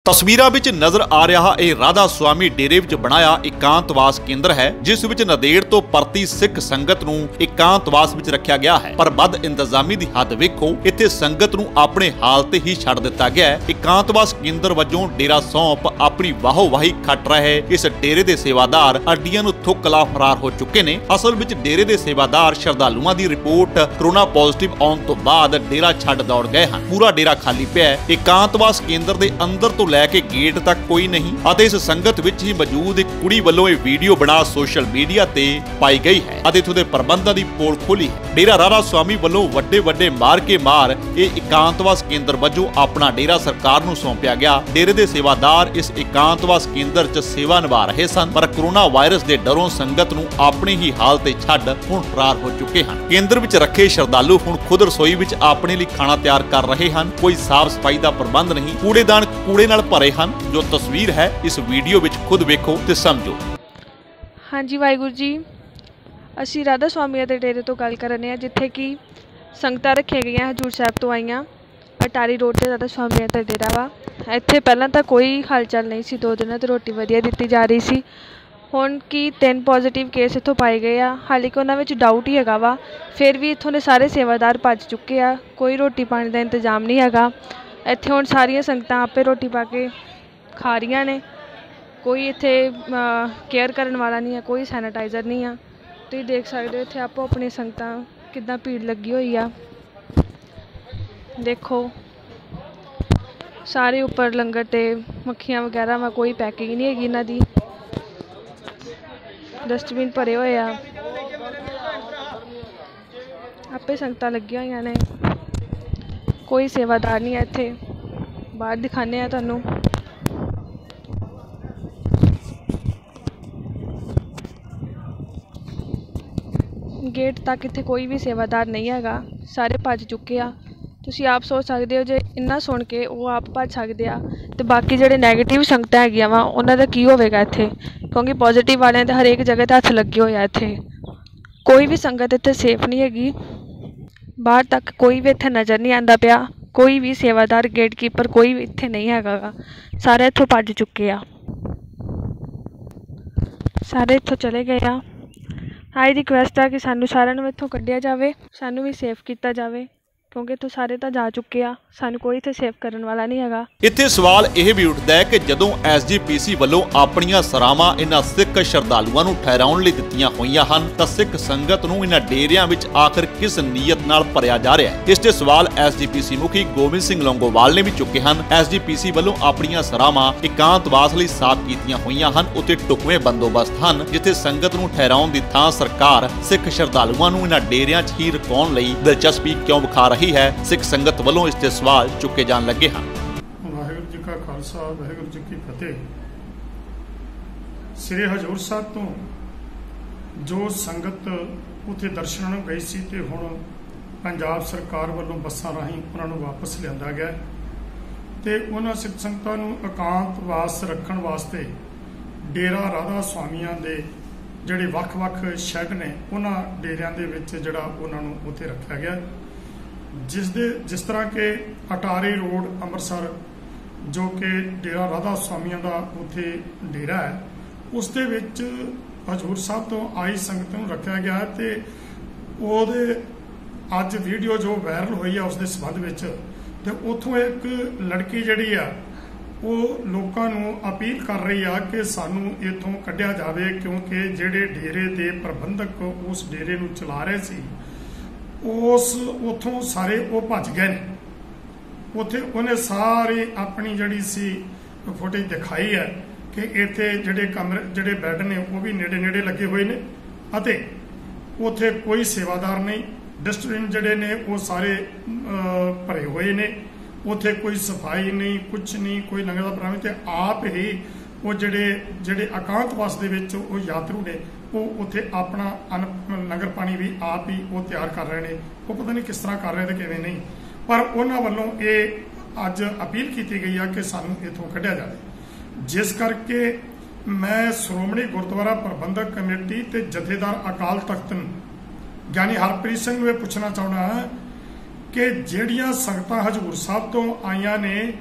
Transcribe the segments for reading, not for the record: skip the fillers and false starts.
ਤਸਵੀਰਾਂ ਵਿੱਚ ਨਜ਼ਰ ਆ ਰਿਹਾ ਇਹ ਰਾਧਾ ਸੁਆਮੀ ਡੇਰੇ ਵਿੱਚ ਬਣਾਇਆ ਇਕਾਂਤਵਾਸ ਕੇਂਦਰ ਹੈ, ਜਿਸ ਵਿੱਚ ਨੰਦੇੜ ਤੋਂ ਪਰਤੀ ਸਿੱਖ ਸੰਗਤ ਨੂੰ ਇਕਾਂਤਵਾਸ ਵਿੱਚ ਰੱਖਿਆ ਗਿਆ ਹੈ। ਪਰ ਬਦ ਇੰਤਜ਼ਾਮੀ ਦੀ ਹੱਦ ਵੇਖੋ, ਇੱਥੇ ਸੰਗਤ ਨੂੰ ਆਪਣੇ ਹਾਲ ਤੇ ਹੀ ਛੱਡ ਦਿੱਤਾ ਗਿਆ ਹੈ। ਇਕਾਂਤਵਾਸ ਕੇਂਦਰ ਵਜੋਂ ਡੇਰਾ ਸੌਂਪ ਆਪਣੀ ਵਾਹੋ-ਵਾਹੀ ਖੱਟ ਰਹੇ ਇਸ ਡੇਰੇ ਦੇ ਸੇਵਾਦਾਰ ਅੱਡੀਆਂ ਨੂੰ ਥੁੱਕ ਲਾ ਫਰਾਰ ਹੋ ਚੁੱਕੇ ਨੇ। ਅਸਲ ਵਿੱਚ ਡੇਰੇ ਦੇ ਸੇਵਾਦਾਰ ਸ਼ਰਧਾਲੂਆਂ ਦੀ ਰਿਪੋਰਟ ਕਰੋਨਾ ਪੋਜ਼ਿਟਿਵ ਆਉਣ ਤੋਂ ਬਾਅਦ ਡੇਰਾ ਛੱਡ ਦੌੜ ਗਏ ਹਨ। ਪੂਰਾ ਡੇਰਾ ਖਾਲੀ ਪਿਆ ਹੈ। ਇਕਾਂਤਵਾਸ ਕੇਂਦਰ ਦੇ ਅੰਦਰ ਤੋਂ लैके गेट तक कोई नहीं ਅਤੇ इस संगत विच ही मौजूद एक कुड़ी ਵੱਲੋਂ ਇਹ ਵੀਡੀਓ ਬਣਾ सोशल मीडिया ਤੇ ਪਾਈ ਗਈ ਹੈ ਅਤੇ ਇਥੋਂ ਦੇ ਪ੍ਰਬੰਧਾਂ ਦੀ ਪੋਲ ਖੋਲੀ ਹੈ। ਡੇਰਾ ਰਾਧਾ ਸੁਆਮੀ ਵੱਲੋਂ ਵੱਡੇ ਮਾਰ ਕੇ ਮਾਰ ਇਹ ਇਕਾਂਤਵਾਸ ਕੇਂਦਰ ਵਜੋਂ ਆਪਣਾ ਡੇਰਾ ਸਰਕਾਰ ਨੂੰ ਸੌਂਪਿਆ ਗਿਆ। ਡੇਰੇ ਦੇ ਸੇਵਾਦਾਰ ਇਸ ਇਕਾਂਤਵਾਸ ਕੇਂਦਰ 'ਚ ਸੇਵਾ ਨਿਭਾ ਰਹੇ ਸਨ, ਪਰ ਕੋਰੋਨਾ ਵਾਇਰਸ ਦੇ ਡਰੋਂ ਸੰਗਤ ਨੂੰ ਆਪਣੇ ਹੀ ਹਾਲ ਤੇ ਛੱਡ ਹੁਣ ਫਰਾਰ ਹੋ ਚੁੱਕੇ ਹਨ। ਕੇਂਦਰ ਵਿੱਚ ਰੱਖੇ ਸ਼ਰਧਾਲੂ ਹੁਣ ਖੁਦ ਰਸੋਈ ਵਿੱਚ ਆਪਣੇ ਲਈ ਖਾਣਾ ਤਿਆਰ ਕਰ ਰਹੇ ਹਨ। ਕੋਈ ਸਾਫ਼ ਸਫਾਈ ਦਾ ਪ੍ਰਬੰਧ ਨਹੀਂ, ਕੂੜੇਦਾਨ ਕੂੜੇ ਨਾਲ ਭਰੇ ਹਨ। जो तस्वीर है इस वीडियो विच खुद वेखो ते समझो। हाँ जी, वाहिगुरू जी, असी राधा स्वामी के डेरे तो गल कर रहे हैं, जिथे कि संगतां रखिया गई हजूर साहब तो आईयां। अटारी रोड से राधा स्वामी का डेरा वा। इत्थे पहलां तां कोई हलचल नहीं सी, 2 दिनां तो रोटी वधिया दित्ती जा रही सी। हुण कि 3 पॉजिटिव केस इत्थों पाए गए आ, हाले कि उन्हां विच डाउट ही हैगा वा। फिर भी इत्थों दे सारे सेवादार भज चुके आ, कोई रोटी पानी का इंतजाम नहीं हैगा। इत्थे हुण सारियां संगतां आपे रोटी पा के खा रही ने, कोई इत्थे केयर करने वाला नहीं है, कोई सैनिटाइज़र नहीं है। तुसीं देख सकते हो इत्थे आपो अपनी संगतां किद्दां भीड़ लगी हुई आ। देखो सारे उपर लंगर ते मक्खियां वगैरह में कोई पैकिंग नहीं हैगी इन्हां दी। डस्टबिन भरे हुए आ, आपे संगतां लगियां होईयां ने, कोई सेवादार नहीं है इत्थे। बाहर दिखाने आ तुहानूं। गेट तक इत्थे कोई भी सेवादार नहीं हैगा, सारे भज चुके आ। तुसीं आप सोच सकते हो जे इन्ना सुन के वो आप भज सकते आ ते बाकी जिहड़े नैगेटिव संगतां हैगियां वा उन्हां दा की होवेगा इत्थे, क्योंकि पॉजिटिव वालियां दे हरेक जगह ते हत्थ लगे होए आ। इत्थे कोई भी संगत इत्थे सेफ नहीं हैगी। बाहर तक कोई भी इत्थे नज़र नहीं आंदा पिया, कोई भी सेवादार गेटकीपर कोई भी इत्थे नहीं हैगा। सारे इत्थों भज चुके आ, सारे इत्थों चले गए आ। आई रिक्वेस्ट है कि सानू सारिਆਂ ਨੂੰ इत्थों कढ़िया जाए, सानू भी सेफ किया जाए, क्योंकि इत्थों सारे तो जा चुके आ, सानू कोई इत्थे सेफ करने वाला नहीं हैगा। इत्थे सवाल यह भी उठदा है कि जदों SGPC ਵੱਲੋਂ ਆਪਣੀਆਂ ਸਰਾਵਾਂ ਇਹਨਾਂ ਸਿੱਖ ਸ਼ਰਧਾਲੂਆਂ ਨੂੰ ਠਹਿਰਾਉਣ ਲਈ ਦਿੱਤੀਆਂ ਹੋਈਆਂ ਹਨ ਤਾਂ ਸਿੱਖ ਸੰਗਤ ਨੂੰ ਇਹਨਾਂ ਡੇਰਿਆਂ ਵਿੱਚ ਆਖਰ ਕਿਸ ਨੀਅਤ ਨਾਲ ਭਰਿਆ ਜਾ ਰਿਹਾ ਹੈ। ਇਸ ਦੇ ਸਵਾਲ SGPC ਮੁਖੀ ਗੋਬਿੰਦ ਸਿੰਘ ਲੌਂਗੋਵਾਲ ਨੇ ਵੀ ਚੁੱਕੇ ਹਨ। SGPC ਵੱਲੋਂ ਆਪਣੀਆਂ ਸਰਾਵਾਂ ਇਕਾਂਤਵਾਸ ਲਈ ਸਾਫ਼ ਕੀਤੀਆਂ ਹੋਈਆਂ ਹਨ, ਉੱਤੇ ਢੁਕਵੇਂ ਬੰਦੋਬਸਤ ਹਨ, ਜਿੱਥੇ ਸੰਗਤ ਨੂੰ ਠਹਿਰਾਉਣ ਦੀ ਥਾਂ ਸਰਕਾਰ ਸਿੱਖ ਸ਼ਰਧਾਲੂਆਂ ਨੂੰ ਇਹਨਾਂ ਡੇਰਿਆਂ 'ਚ ਹੀ ਰਖਾਉਣ ਲਈ ਦਿਲਚਸਪੀ ਕਿਉਂ ਵਿਖਾ ਰਹੀ है। सिख संगत वालों इस ते सवाल चुके जान लगे हैं। वाहिगुरू जी का खालसा, वाहिगुरू जी की फतेह। श्री हजूर साहब तो जो संगत उत्थे दर्शनां नूं गई सी ते हुण पंजाब सरकार वालों बसां राहीं उन्हां नूं वापस लिआंदा गया ते उन्हां सिख संगतां नूं एकांतवास रखण वास्ते डेरा राधा स्वामीਆਂ ਦੇ ਜਿਹੜੇ ਵੱਖ-ਵੱਖ ਸ਼ੈੱਡ ਨੇ उन्हां डेरिਆਂ ਦੇ ਵਿੱਚ ਜਿਹੜਾ उन्हां नूं उत्थे रखिया गया। जिस तरह के अटारी रोड अमृतसर जो कि डेरा राधा स्वामियों का उत्थे डेरा है, उस दे विच हजूर साहब तो आई संगत नूं रखा गया है ते ओहदे अज वीडियो जो वायरल हुई है उस दे संबंध विच ते उत्थों एक लड़की जिहड़ी आ वो लोकां नूं अपील कर रही है कि सानू इत्थों कढ़िया जावे, क्योंकि जिहड़े डेरे दे प्रबंधक उस डेरे नूं चला रहे सी उस उथों सारे वो भज गए ने। उत्थे उन्हें सारी अपनी जड़ी सी फुटेज दिखाई है कि इत्थे जिहड़े कमरे जिहड़े बैड ने वो भी नेड़े नेड़े लगे हुए ने अते उत्थे कोई सेवादार नहीं। डस्टबिन जिहड़े ने वो सारे भरे हुए ने, उत्थे कोई सफाई नहीं, कुछ नहीं, कोई लंगर दा प्रबंध ते आप ही वो जिहड़े एकांतवास दे विच वो यात्रु ने वो उत्थे अपना लंगर पानी भी आप ही वो तैयार कर रहे हैं। वो पता नहीं किस तरह कर रहे थे किवें नहीं, पर उन्हां वल्लों ये अज अपील की गई है कि सानू इत्थों कढ़िया जाए। जिस करके मैं श्रोमणी गुरुद्वारा प्रबंधक कमेटी ते जथेदार अकाल तख्त ज्ञानी हरप्रीत सिंह नूं पुछना चाहुंदा कि जिहड़ियां संगतां हजूर साहब तो आईयां ने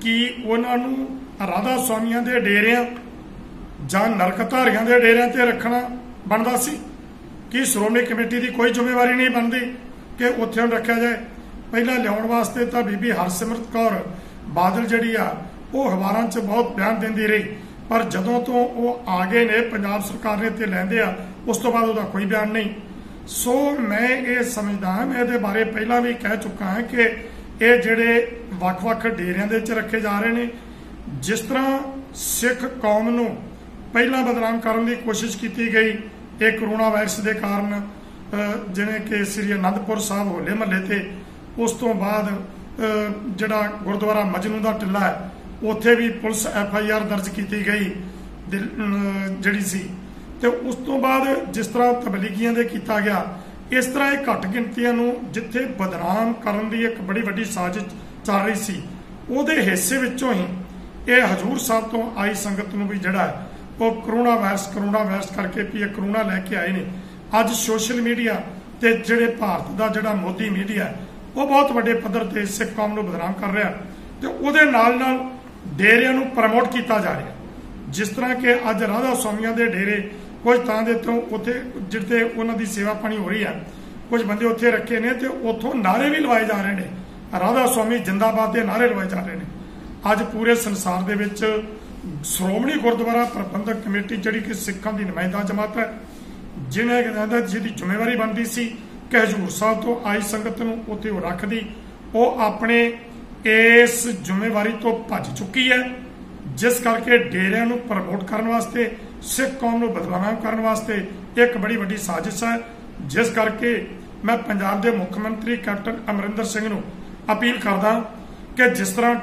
कि उन्होंने राधा स्वामियों के डेरिया ਜਾਂ ਨਰਕਧਾਰੀਆਂ ਦੇ ਡੇਰਿਆਂ ਤੇ ਰੱਖਣਾ ਬਣਦਾ ਸੀ ਕਿ ਸ਼੍ਰੋਮਣੀ ਕਮੇਟੀ ਦੀ ਕੋਈ ਜ਼ਿੰਮੇਵਾਰੀ ਨਹੀਂ ਬਣਦੀ ਕਿ ਉੱਥੇ ਉਹਨੂੰ ਰੱਖਿਆ ਜਾਏ। ਪਹਿਲਾਂ ਲਿਆਉਣ ਵਾਸਤੇ ਤਾਂ ਬੀਬੀ ਹਰਸਿਮਰਤ ਕੌਰ ਬਾਦਲ ਜਿਹੜੀ ਆ ਉਹ ਅਖਬਾਰਾਂ 'ਚ ਬਹੁਤ ਬਿਆਨ ਦਿੰਦੀ ਰਹੀ, ਪਰ ਜਦੋਂ ਤੋਂ ਉਹ ਆ ਗਏ ਨੇ ਪੰਜਾਬ ਸਰਕਾਰ ਨੇ ਤੇ ਲੈਂਦੇ ਆ ਉਸ ਤੋਂ ਬਾਅਦ ਉਹਦਾ ਕੋਈ ਬਿਆਨ ਨਹੀਂ। ਸੋ ਮੈਂ ਇਹ ਸਮਝਦਾ ਹਾਂ, ਮੈਂ ਇਹਦੇ ਬਾਰੇ ਪਹਿਲਾਂ ਵੀ ਕਹਿ ਚੁੱਕਾ ਹਾਂ ਕਿ ਇਹ ਜਿਹੜੇ ਵੱਖ-ਵੱਖ ਡੇਰਿਆਂ ਦੇ ਵਿੱਚ ਰੱਖੇ ਜਾ ਰਹੇ ਨੇ, ਜਿਸ ਤਰ੍ਹਾਂ ਸਿੱਖ ਕੌਮ ਨੂੰ ਪਹਿਲਾਂ ਬਦਨਾਮ ਕਰਨ ਦੀ ਕੋਸ਼ਿਸ਼ ਕੀਤੀ ਗਈ ਇਹ ਕਰੋਨਾ ਵਾਇਰਸ ਦੇ ਕਾਰਨ, ਜਿਵੇਂ ਕਿ ਸ੍ਰੀ ਅਨੰਦਪੁਰ ਸਾਹਿਬ ਹੋਲੇ ਮਹੱਲੇ ਤੇ, ਉਸ ਤੋਂ ਬਾਅਦ ਜਿਹੜਾ ਗੁਰਦੁਆਰਾ ਮਜਨੂ ਦਾ ਟਿੱਲਾ ਹੈ ਉੱਥੇ ਵੀ ਪੁਲਿਸ FIR ਦਰਜ ਕੀਤੀ ਗਈ ਜਿਹੜੀ ਸੀ, ਤੇ ਉਸ ਤੋਂ ਬਾਅਦ ਜਿਸ ਤਰ੍ਹਾਂ ਤਬਲੀਗੀਆਂ ਦੇ ਕੀਤਾ ਗਿਆ, ਇਸ ਤਰ੍ਹਾਂ ਇਹ ਘੱਟ ਗਿਣਤੀਆਂ ਨੂੰ ਜਿੱਥੇ ਬਦਨਾਮ ਕਰਨ ਦੀ ਇੱਕ ਬੜੀ ਵੱਡੀ ਸਾਜ਼ਿਸ਼ ਚੱਲ ਰਹੀ ਸੀ, ਉਹਦੇ ਹਿੱਸੇ ਵਿੱਚੋਂ ਹੀ ਇਹ ਹਜ਼ੂਰ ਸਾਹਿਬ ਤੋਂ ਆਈ ਸੰਗਤ ਨੂੰ ਵੀ ਜਿਹੜਾ ਉਹ ਕਰੋਨਾ ਵਾਇਰਸ ਕਰਕੇ ਵੀ ਇਹ ਕਰੋਨਾ ਲੈ ਕੇ ਆਏ ਨੇ। ਅੱਜ ਸੋਸ਼ਲ ਮੀਡੀਆ ਤੇ ਜਿਹੜੇ ਭਾਰਤ ਦਾ ਜਿਹੜਾ ਮੋਦੀ ਮੀਡੀਆ ਉਹ ਬਹੁਤ ਵੱਡੇ ਪੱਧਰ ਤੇ ਸਿੱਖ ਕੌਮ ਨੂੰ ਬਦਨਾਮ ਕਰ ਰਿਹਾ, ਤੇ ਉਹਦੇ ਨਾਲ ਨਾਲ ਡੇਰਿਆਂ ਨੂੰ ਪ੍ਰਮੋਟ ਕੀਤਾ ਜਾ ਰਿਹਾ। ਜਿਸ ਤਰ੍ਹਾਂ ਕਿ ਅੱਜ ਰਾਧਾ ਸਵਾਮੀਆਂ ਦੇ ਡੇਰੇ ਕੁਝ ਤਾਂ ਦੇ ਤੋਂ ਉੱਥੇ ਜਿੱਥੇ ਉਹਨਾਂ ਦੀ ਸੇਵਾ ਪਾਣੀ ਹੋ ਰਹੀ ਹੈ, ਕੁਝ ਬੰਦੇ ਉੱਥੇ ਰੱਖੇ ਨੇ ਤੇ ਉੱਥੋਂ ਨਾਅਰੇ ਵੀ ਲਵਾਏ ਜਾ ਰਹੇ ਨੇ, ਰਾਧਾ ਸਵਾਮੀ ਜਿੰਦਾਬਾਦ ਦੇ ਨਾਅਰੇ ਲਵਾਏ ਜਾ ਰਹੇ ਨੇ। ਅੱਜ ਪੂਰੇ ਸੰਸਾਰ ਦੇ ਵਿੱਚ ਸ਼੍ਰੋਮਣੀ ਗੁਰਦੁਆਰਾ ਪ੍ਰਬੰਧਕ ਕਮੇਟੀ ਜਿਹੜੀ ਕਿ ਸਿੱਖਾਂ ਦੀ ਨੁਮਾਇੰਦਾ ਜਮਾਤ ਹੈ, ਜਿਹਦੀ ਜ਼ਿੰਮੇਵਾਰੀ ਬਣਦੀ ਸੀ ਕਿ ਹਜ਼ੂਰ ਸਾਹਿਬ ਤੋਂ ਆਈ ਸੰਗਤ ਨੂੰ ਉੱਥੇ ਉਹ ਰੱਖਦੀ, ਉਹ ਆਪਣੇ ਇਸ ਜ਼ਿੰਮੇਵਾਰੀ ਤੋਂ ਭੱਜ ਚੁੱਕੀ ਹੈ, ਜਿਸ ਕਰਕੇ ਡੇਰਿਆਂ ਨੂੰ ਪ੍ਰਮੋਟ ਕਰਨ ਵਾਸਤੇ, ਸਿੱਖ ਕੌਮ ਨੂੰ ਬਦਨਾਮ ਕਰਨ ਵਾਸਤੇ ਇੱਕ ਬੜੀ ਵੱਡੀ ਸਾਜ਼ਿਸ਼ ਹੈ। ਜਿਸ ਕਰਕੇ ਮੈਂ ਪੰਜਾਬ ਦੇ ਮੁੱਖ ਮੰਤਰੀ ਕੈਪਟਨ ਅਮਰਿੰਦਰ ਸਿੰਘ ਨੂੰ ਅਪੀਲ ਕਰਦਾ ਕਿ ਜਿਸ ਤਰ੍ਹਾਂ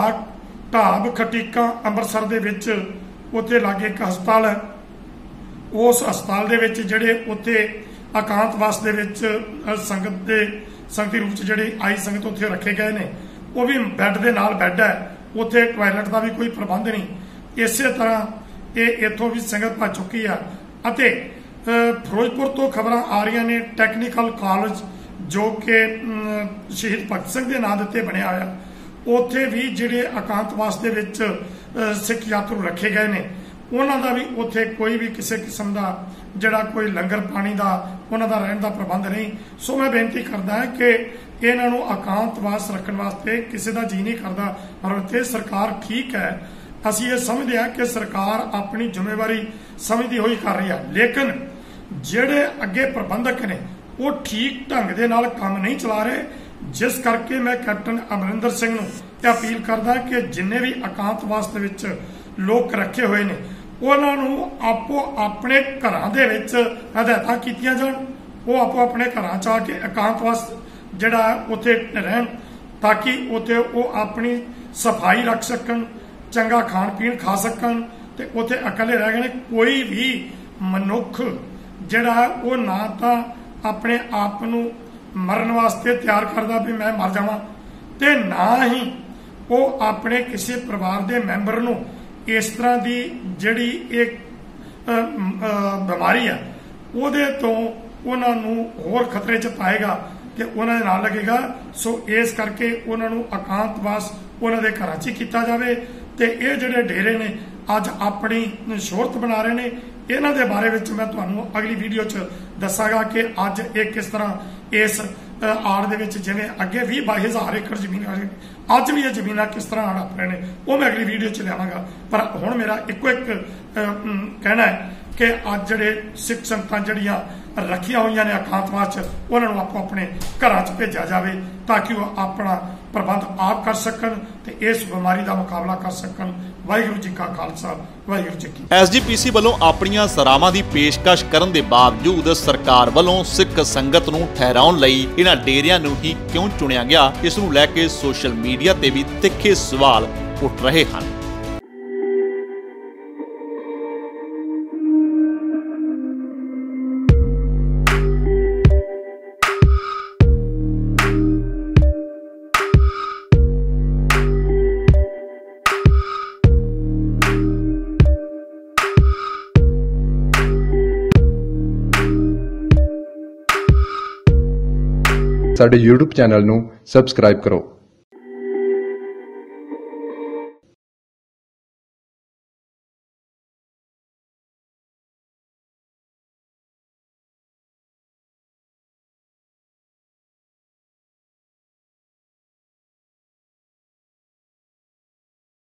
ਢਾਬ ਖਟੀਕਾ ਅੰਮ੍ਰਿਤਸਰ ਦੇ ਵਿੱਚ ਉੱਥੇ ਲਾਗੇ ਇੱਕ ਹਸਪਤਾਲ ਹੈ, ਉਸ ਹਸਪਤਾਲ ਦੇ ਵਿੱਚ ਜਿਹੜੇ ਉੱਥੇ ਇਕਾਂਤਵਾਸ ਦੇ ਵਿੱਚ ਸੰਗਤੀ ਰੂਪ 'ਚ ਜਿਹੜੇ ਆਈ ਸੰਗਤ ਉੱਥੇ ਰੱਖੇ ਗਏ ਨੇ, ਉਹ ਵੀ ਬੈੱਡ ਦੇ ਨਾਲ ਬੈੱਡ ਹੈ, ਉੱਥੇ ਟਾਇਲਟ ਦਾ ਵੀ ਕੋਈ ਪ੍ਰਬੰਧ ਨਹੀਂ। ਇਸੇ ਤਰ੍ਹਾਂ ਇਹ ਇੱਥੋਂ ਵੀ ਸੰਗਤ ਭੱਜ ਚੁੱਕੀ ਆ। ਅਤੇ ਫਿਰੋਜ਼ਪੁਰ ਤੋਂ ਖਬਰਾਂ ਆ ਰਹੀਆਂ ਨੇ ਟੈਕਨੀਕਲ ਕਾਲਜ ਜੋ ਕਿ ਸ਼ਹੀਦ ਭਗਤ ਸਿੰਘ ਦੇ ਨਾਂ ਦੇ ਉੱਤੇ ਬਣਿਆ ਹੋਇਆ, ਉੱਥੇ ਵੀ ਜਿਹੜੇ ਇਕਾਂਤਵਾਸ ਦੇ ਵਿੱਚ ਸਿੱਖ ਯਾਤਰੂ ਰੱਖੇ ਗਏ ਨੇ, ਉਹਨਾਂ ਦਾ ਵੀ ਉੱਥੇ ਕੋਈ ਵੀ ਕਿਸੇ ਕਿਸਮ ਦਾ ਜਿਹੜਾ ਕੋਈ ਲੰਗਰ ਪਾਣੀ ਦਾ ਉਹਨਾਂ ਦਾ ਰਹਿਣ ਦਾ ਪ੍ਰਬੰਧ ਨਹੀਂ। ਸੋ ਮੈਂ ਬੇਨਤੀ ਕਰਦਾ ਹਾਂ ਕਿ ਇਹਨਾਂ ਨੂੰ ਇਕਾਂਤਵਾਸ ਰੱਖਣ ਵਾਸਤੇ ਕਿਸੇ ਦਾ ਜੀ ਨਹੀਂ ਕਰਦਾ, ਪਰ ਉੱਥੇ ਸਰਕਾਰ ਠੀਕ ਹੈ, ਅਸੀਂ ਇਹ ਸਮਝਦੇ ਹਾਂ ਕਿ ਸਰਕਾਰ ਆਪਣੀ ਜ਼ਿੰਮੇਵਾਰੀ ਸਮਝਦੀ ਹੋਈ ਕਰ ਰਹੀ ਹੈ, ਲੇਕਿਨ ਜਿਹੜੇ ਅੱਗੇ ਪ੍ਰਬੰਧਕ ਨੇ ਉਹ ਠੀਕ ਢੰਗ ਦੇ ਨਾਲ ਕੰਮ ਨਹੀਂ ਚਲਾ ਰਹੇ। ਜਿਸ ਕਰਕੇ ਮੈਂ ਕੈਪਟਨ ਅਮਰਿੰਦਰ ਸਿੰਘ ਨੂੰ ਇਹ ਅਪੀਲ ਕਰਦਾ ਕਿ ਜਿੰਨੇ ਵੀ ਇਕਾਂਤਵਾਸ ਦੇ ਵਿੱਚ ਲੋਕ ਰੱਖੇ ਹੋਏ ਨੇ ਉਹਨਾਂ ਨੂੰ ਆਪੋ ਆਪਣੇ ਘਰਾਂ ਦੇ ਵਿੱਚ ਹਦਾਇਤਾਂ ਕੀਤੀਆਂ ਜਾਣ, ਉਹ ਆਪੋ ਆਪਣੇ ਘਰਾਂ 'ਚ ਆ ਕੇ ਇਕਾਂਤਵਾਸ ਜਿਹੜਾ ਉੱਥੇ ਰਹਿਣ, ਤਾਂ ਕਿ ਉੱਥੇ ਉਹ ਆਪਣੀ ਸਫਾਈ ਰੱਖ ਸਕਣ, ਚੰਗਾ ਖਾਣ ਪੀਣ ਖਾ ਸਕਣ, ਤੇ ਉੱਥੇ ਇਕੱਲੇ ਰਹਿ ਗਏ। ਕੋਈ ਵੀ ਮਨੁੱਖ ਜਿਹੜਾ ਉਹ ਨਾ ਤਾਂ ਆਪਣੇ ਆਪ ਨੂੰ ਮਰਨ ਵਾਸਤੇ ਤਿਆਰ ਕਰਦਾ ਵੀ ਮੈਂ ਮਰ ਜਾਵਾਂ, ਤੇ ਨਾ ਹੀ ਉਹ ਆਪਣੇ ਕਿਸੇ ਪਰਿਵਾਰ ਦੇ ਮੈਂਬਰ ਨੂੰ ਇਸ ਤਰ੍ਹਾਂ ਦੀ ਜਿਹੜੀ ਇੱਕ ਬਿਮਾਰੀ ਆ ਉਹਦੇ ਤੋਂ ਉਹਨਾਂ ਨੂੰ ਹੋਰ ਖਤਰੇ 'ਚ ਪਾਏਗਾ ਕਿ ਉਹਨਾਂ ਦੇ ਨਾਲ ਲੱਗੇਗਾ। ਸੋ ਇਸ ਕਰਕੇ ਉਹਨਾਂ ਨੂੰ ਇਕਾਂਤਵਾਸ ਉਹਨਾਂ ਦੇ ਘਰਾਂ 'ਚ ਹੀ ਕੀਤਾ ਜਾਵੇ, ਤੇ ਇਹ ਜਿਹੜੇ ਡੇਰੇ ਨੇ ਅੱਜ ਆਪਣੀ ਸ਼ੋਹਰਤ ਬਣਾ ਰਹੇ ਨੇ, ਇਹਨਾਂ ਦੇ ਬਾਰੇ ਵਿੱਚ ਮੈਂ ਤੁਹਾਨੂੰ ਅਗਲੀ ਵੀਡੀਓ 'ਚ ਦੱਸਾਂਗਾ ਕਿ ਅੱਜ ਇਹ ਕਿਸ ਤਰ੍ਹਾਂ ਇਸ ਆੜ ਦੇ ਵਿੱਚ, ਜਿਵੇਂ ਅੱਗੇ 20-22 ਹਜ਼ਾਰ ਏਕੜ ਜ਼ਮੀਨ ਅੱਜ ਵੀ ਇਹ ਜ਼ਮੀਨਾਂ ਕਿਸ ਤਰ੍ਹਾਂ ਆੜ ਆਪਣੇ ਨੇ, ਉਹ ਮੈਂ ਅਗਲੀ ਵੀਡੀਓ 'ਚ ਲਿਆਵਾਂਗਾ। ਪਰ ਹੁਣ ਮੇਰਾ ਇੱਕੋ ਇੱਕ ਕਹਿਣਾ ਹੈ ਕਿ ਅੱਜ ਜਿਹੜੇ ਸਿੱਖ ਸੰਗਤਾਂ ਜਿਹੜੀਆਂ ਰੱਖੀਆਂ ਹੋਈਆਂ ਨੇ ਇਕਾਂਤਵਾਸ 'ਚ, ਉਹਨਾਂ ਨੂੰ ਆਪੋ ਆਪਣੇ ਘਰਾਂ 'ਚ ਭੇਜਿਆ ਜਾਵੇ ਤਾਂ ਕਿ ਉਹ ਆਪਣਾ ਪ੍ਰਬੰਧ ਆਪ ਕਰ ਸਕਣ ਤੇ ਇਸ ਬਿਮਾਰੀ ਦਾ ਮੁਕਾਬਲਾ ਕਰ ਸਕਣ। ਵਾਹਿਗੁਰੂ ਜੀ ਕਾ ਖਾਲਸਾ, ਵਾਹਿਗੁਰੂ ਜੀ ਕੀ ਫਤਿਹ। SGPC ਵੱਲੋਂ ਆਪਣੀਆਂ ਸਰਾਵਾਂ ਦੀ ਪੇਸ਼ਕਸ਼ ਕਰਨ ਦੇ ਬਾਵਜੂਦ ਸਰਕਾਰ ਵੱਲੋਂ ਸਿੱਖ ਸੰਗਤ ਨੂੰ ਠਹਿਰਾਉਣ ਲਈ ਇਹਨਾਂ ਡੇਰਿਆਂ ਨੂੰ ਹੀ ਕਿਉਂ ਚੁਣਿਆ ਗਿਆ, ਇਸ ਨੂੰ ਲੈ ਕੇ ਸੋਸ਼ਲ ਮੀਡੀਆ ਤੇ ਵੀ ਤਿੱਖੇ ਸਵਾਲ ਉੱਠ ਰਹੇ ਹਨ। ਸਾਡੇ YouTube ਚੈਨਲ ਨੂੰ ਸਬਸਕ੍ਰਾਈਬ ਕਰੋ।